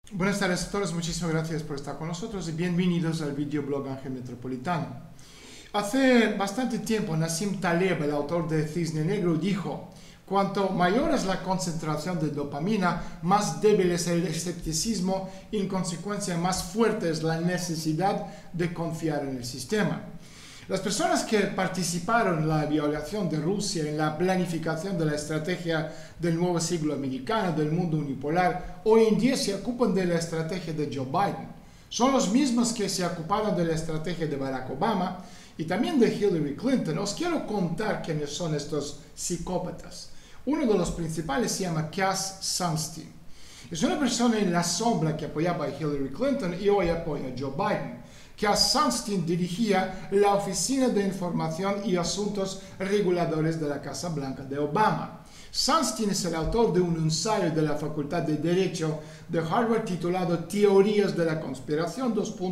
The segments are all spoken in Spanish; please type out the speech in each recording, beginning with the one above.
Buenas tardes a todos, muchísimas gracias por estar con nosotros y bienvenidos al videoblog Ángel Metropolitano. Hace bastante tiempo Nassim Taleb, el autor de Cisne Negro, dijo: cuanto mayor es la concentración de dopamina, más débil es el escepticismo y en consecuencia más fuerte es la necesidad de confiar en el sistema. Las personas que participaron en la violación de Rusia, en la planificación de la estrategia del nuevo siglo americano, del mundo unipolar, hoy en día se ocupan de la estrategia de Joe Biden. Son los mismos que se ocuparon de la estrategia de Barack Obama y también de Hillary Clinton. Os quiero contar quiénes son estos psicópatas. Uno de los principales se llama Cass Sunstein. Es una persona en la sombra que apoyaba a Hillary Clinton y hoy apoya a Joe Biden. Cass Sunstein dirigía la Oficina de Información y Asuntos Reguladores de la Casa Blanca de Obama. Sunstein es el autor de un ensayo de la Facultad de Derecho de Harvard titulado Teorías de la Conspiración,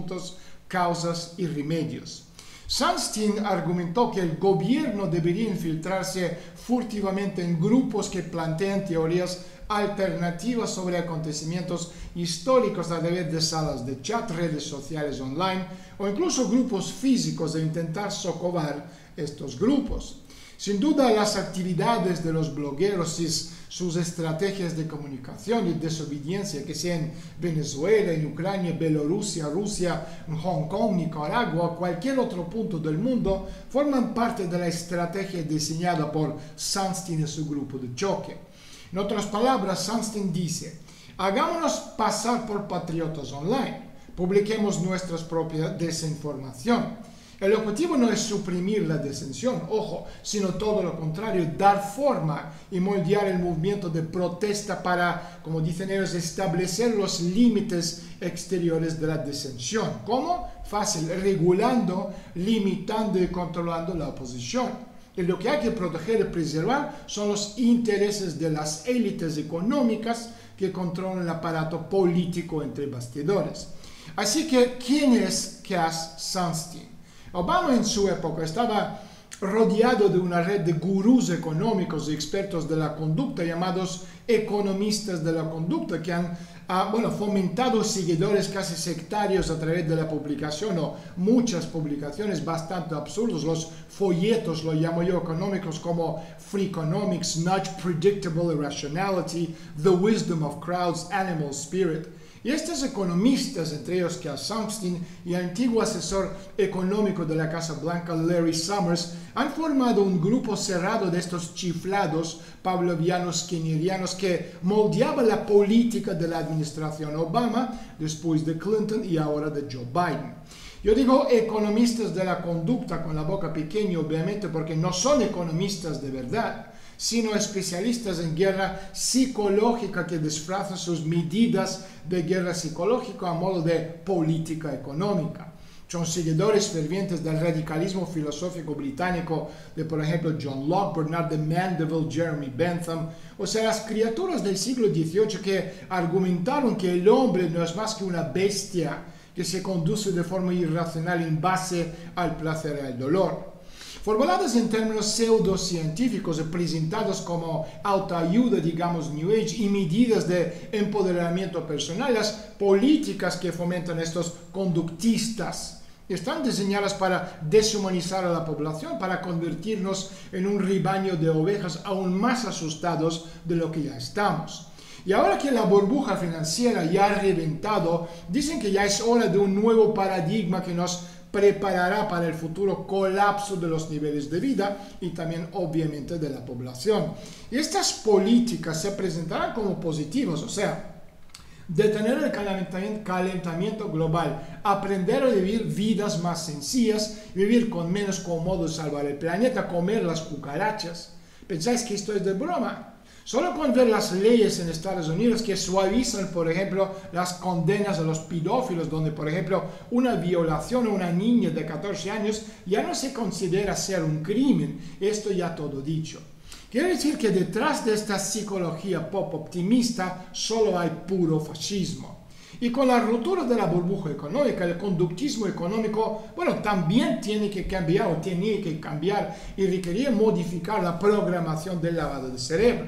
causas y remedios. Sunstein argumentó que el gobierno debería infiltrarse furtivamente en grupos que plantean teorías alternativas sobre acontecimientos históricos a través de salas de chat, redes sociales online o incluso grupos físicos e intentar socavar estos grupos. Sin duda, las actividades de los blogueros y sus estrategias de comunicación y desobediencia, que sea en Venezuela, en Ucrania, Bielorrusia, Rusia, Hong Kong, Nicaragua o cualquier otro punto del mundo, forman parte de la estrategia diseñada por Sunstein y su grupo de choque. En otras palabras, Sunstein dice: hagámonos pasar por patriotas online, publiquemos nuestra propia desinformación. El objetivo no es suprimir la disensión, ojo, sino todo lo contrario, dar forma y moldear el movimiento de protesta para, como dicen ellos, establecer los límites exteriores de la disensión. ¿Cómo? Fácil, regulando, limitando y controlando la oposición. Y lo que hay que proteger y preservar son los intereses de las élites económicas que controlan el aparato político entre bastidores. Así que, ¿quién es Cass Sunstein? Obama en su época estaba rodeado de una red de gurús económicos y expertos de la conducta llamados economistas de la conducta que han fomentado seguidores casi sectarios a través de la publicación o muchas publicaciones bastante absurdos, los folletos, lo llamo yo, económicos como Freakonomics, Nudge Predictable Irrationality, The Wisdom of Crowds, Animal Spirit. Y estos economistas, entre ellos Cass Sunstein y el antiguo asesor económico de la Casa Blanca, Larry Summers, han formado un grupo cerrado de estos chiflados pavlovianos skinnerianos que moldeaban la política de la administración Obama, después de Clinton y ahora de Joe Biden. Yo digo economistas de la conducta con la boca pequeña, obviamente, porque no son economistas de verdad, sino especialistas en guerra psicológica que disfrazan sus medidas de guerra psicológica a modo de política económica. Son seguidores fervientes del radicalismo filosófico británico de, por ejemplo, John Locke, Bernard de Mandeville, Jeremy Bentham, o sea, las criaturas del siglo XVIII que argumentaron que el hombre no es más que una bestia que se conduce de forma irracional en base al placer y al dolor. Formuladas en términos pseudocientíficos y presentados como autoayuda, digamos, New Age, y medidas de empoderamiento personal, las políticas que fomentan estos conductistas están diseñadas para deshumanizar a la población, para convertirnos en un rebaño de ovejas aún más asustados de lo que ya estamos. Y ahora que la burbuja financiera ya ha reventado, dicen que ya es hora de un nuevo paradigma que nos preparará para el futuro colapso de los niveles de vida y también obviamente de la población. Y estas políticas se presentarán como positivas, o sea, detener el calentamiento global, aprender a vivir vidas más sencillas, vivir con menos cómodo, salvar el planeta, comer las cucarachas. ¿Pensáis que esto es de broma? Solo con ver las leyes en Estados Unidos que suavizan, por ejemplo, las condenas a los pedófilos, donde, por ejemplo, una violación a una niña de 14 años ya no se considera ser un crimen. Esto ya todo dicho. Quiere decir que detrás de esta psicología pop optimista solo hay puro fascismo. Y con la ruptura de la burbuja económica, el conductismo económico, también tiene que cambiar y requerir modificar la programación del lavado de cerebro.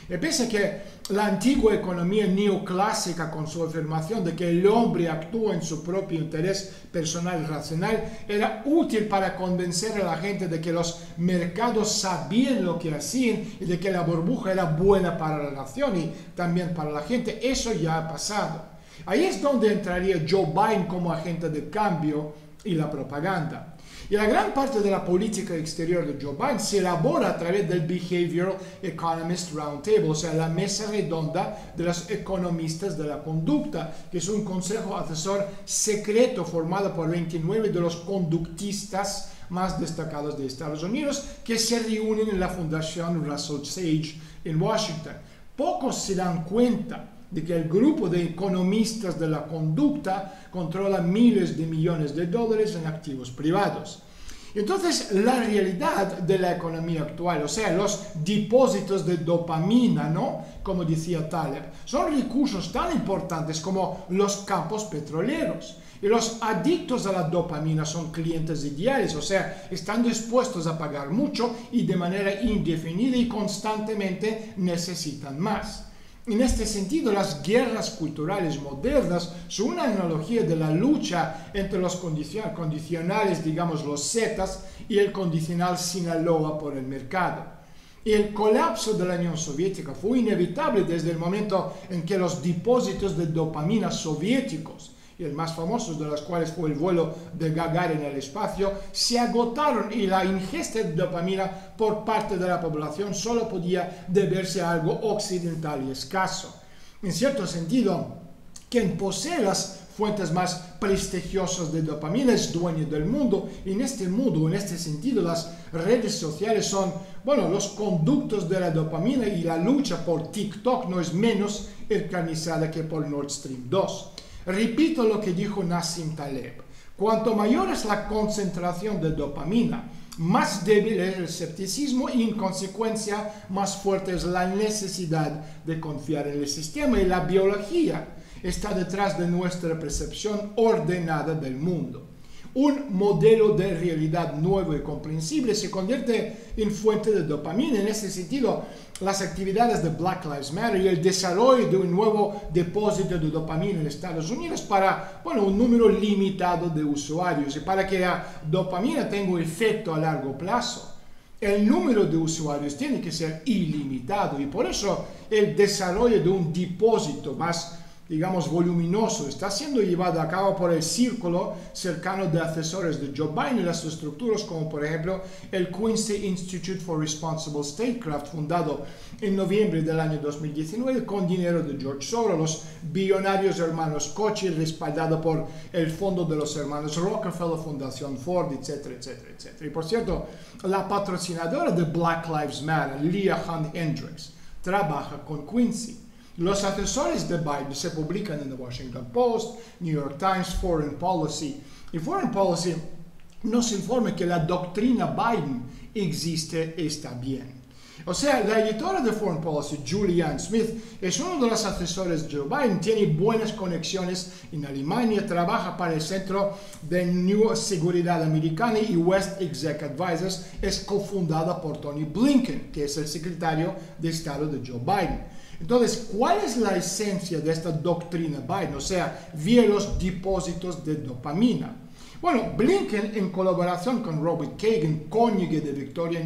Y piensa que la antigua economía neoclásica, con su afirmación de que el hombre actúa en su propio interés personal y racional, era útil para convencer a la gente de que los mercados sabían lo que hacían y de que la burbuja era buena para la nación y también para la gente. Eso ya ha pasado. Ahí es donde entraría Joe Biden como agente de cambio y la propaganda. Y la gran parte de la política exterior de Joe Biden se elabora a través del Behavioral Economist Roundtable, o sea, la mesa redonda de los economistas de la conducta, que es un consejo asesor secreto formado por 29 de los conductistas más destacados de Estados Unidos, que se reúnen en la Fundación Russell Sage en Washington. Pocos se dan cuenta de que el grupo de economistas de la conducta controla miles de millones de dólares en activos privados. Entonces, la realidad de la economía actual, o sea, los depósitos de dopamina, ¿no? Como decía Taleb, son recursos tan importantes como los campos petroleros. Y los adictos a la dopamina son clientes ideales, o sea, están dispuestos a pagar mucho y de manera indefinida y constantemente necesitan más. En este sentido, las guerras culturales modernas son una analogía de la lucha entre los condicionales, digamos los Zetas, y el condicional Sinaloa por el mercado. Y el colapso de la Unión Soviética fue inevitable desde el momento en que los depósitos de dopamina soviéticos, y el más famoso de los cuales fue el vuelo de Gagarin en el espacio, se agotaron y la ingesta de dopamina por parte de la población solo podía deberse a algo occidental y escaso. En cierto sentido, quien posee las fuentes más prestigiosas de dopamina es dueño del mundo, y en este mundo, en este sentido, las redes sociales son, bueno, los conductos de la dopamina, y la lucha por TikTok no es menos encarnizada que por Nord Stream 2. Repito lo que dijo Nassim Taleb: cuanto mayor es la concentración de dopamina, más débil es el escepticismo y en consecuencia más fuerte es la necesidad de confiar en el sistema, y la biología está detrás de nuestra percepción ordenada del mundo. Un modelo de realidad nuevo y comprensible se convierte en fuente de dopamina. En ese sentido, las actividades de Black Lives Matter y el desarrollo de un nuevo depósito de dopamina en Estados Unidos para, bueno, un número limitado de usuarios, y para que la dopamina tenga un efecto a largo plazo, el número de usuarios tiene que ser ilimitado, y por eso el desarrollo de un depósito más, digamos, voluminoso está siendo llevado a cabo por el círculo cercano de asesores de Joe Biden y las estructuras como, por ejemplo, el Quincy Institute for Responsible Statecraft, fundado en noviembre del año 2019 con dinero de George Soros, los billonarios hermanos Koch, respaldado por el fondo de los hermanos Rockefeller, Fundación Ford, etcétera, etcétera, etcétera. Y por cierto, la patrocinadora de Black Lives Matter, Leah Hunt Hendricks, trabaja con Quincy. Los asesores de Biden se publican en The Washington Post, New York Times, Foreign Policy. Y Foreign Policy nos informa que la doctrina Biden existe y está bien. O sea, la editora de Foreign Policy, Julianne Smith, es uno de los asesores de Joe Biden, tiene buenas conexiones en Alemania, trabaja para el Centro de New Seguridad Americana y West Exec Advisors, es cofundada por Tony Blinken, que es el secretario de Estado de Joe Biden. Entonces, ¿cuál es la esencia de esta doctrina Biden? O sea, vía los depósitos de dopamina. Bueno, Blinken, en colaboración con Robert Kagan, cónyuge de Victoria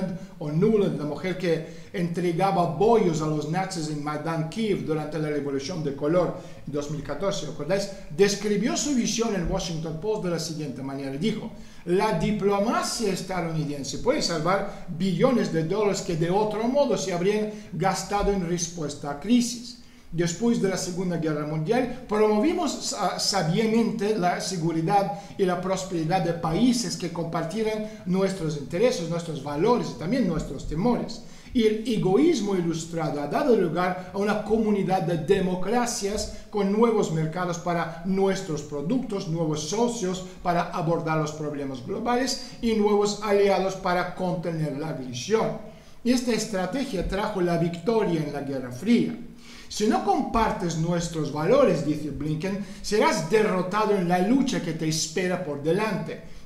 Nuland, la mujer que entregaba bollos a los nazis en Maidan, Kiev, durante la Revolución de Color en 2014, ¿recordáis? Describió su visión en Washington Post de la siguiente manera. Dijo: la diplomacia estadounidense puede salvar billones de dólares que de otro modo se habrían gastado en respuesta a crisis. Después de la Segunda Guerra Mundial, promovimos sabiamente la seguridad y la prosperidad de países que compartieran nuestros intereses, nuestros valores y también nuestros temores. Y el egoísmo ilustrado ha dado lugar a una comunidad de democracias con nuevos mercados para nuestros productos, nuevos socios para abordar los problemas globales y nuevos aliados para contener la agresión. Y esta estrategia trajo la victoria en la Guerra Fría. Si no compartes nuestros valores, dice Blinken, serás derrotado en la lucha que te espera por delante.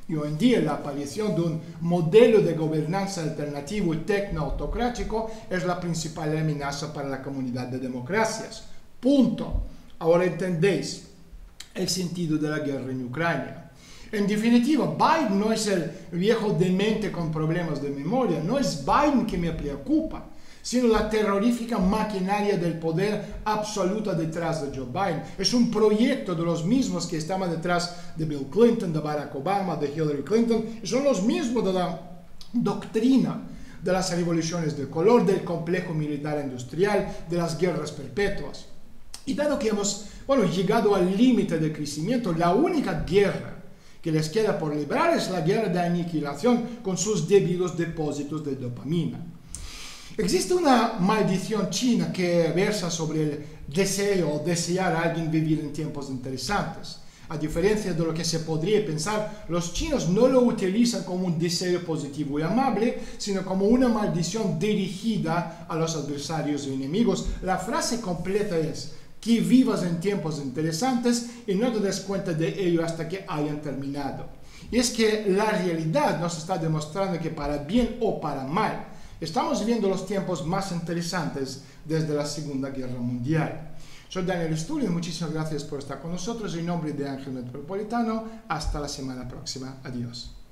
Y hoy en día la aparición de un modelo de gobernanza alternativo y tecno-autocrático es la principal amenaza para la comunidad de democracias. Punto. Ahora entendéis el sentido de la guerra en Ucrania. En definitiva, Biden no es el viejo demente con problemas de memoria, no es Biden que me preocupa, sino la terrorífica maquinaria del poder absoluta detrás de Joe Biden. Es un proyecto de los mismos que estaban detrás de Bill Clinton, de Barack Obama, de Hillary Clinton, y son los mismos de la doctrina de las revoluciones de color, del complejo militar industrial, de las guerras perpetuas. Y dado que hemos llegado al límite del crecimiento, la única guerra que les queda por librar es la guerra de aniquilación con sus debidos depósitos de dopamina. Existe una maldición china que versa sobre el deseo o desear a alguien vivir en tiempos interesantes. A diferencia de lo que se podría pensar, los chinos no lo utilizan como un deseo positivo y amable, sino como una maldición dirigida a los adversarios y enemigos. La frase completa es: que vivas en tiempos interesantes y no te des cuenta de ello hasta que hayan terminado. Y es que la realidad nos está demostrando que para bien o para mal, estamos viviendo los tiempos más interesantes desde la Segunda Guerra Mundial. Soy Daniel Stulin, muchísimas gracias por estar con nosotros. En nombre de Ángel Metropolitano, hasta la semana próxima. Adiós.